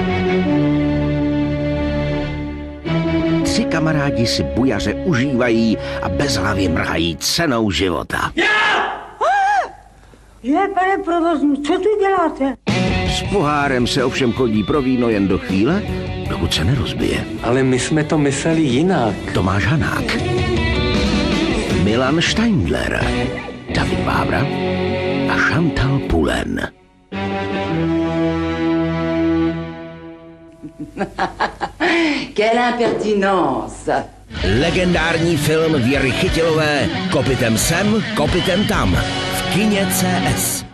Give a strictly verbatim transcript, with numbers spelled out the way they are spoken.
Tři kamarádi si bujaře užívají a bezhlavě mrhají cenou života. Je, pane provozní, co tu děláte? S pohárem se ovšem chodí pro víno jen do chvíle, dokud se nerozbije. Ale my jsme to mysleli jinak. Tomáš Hanák, Milan Steindler, David Vávra a Chantal Pullen. Quelle impertinence! Legendární film Věry Chytilové Kopytem sem, kopytem tam v kině C S.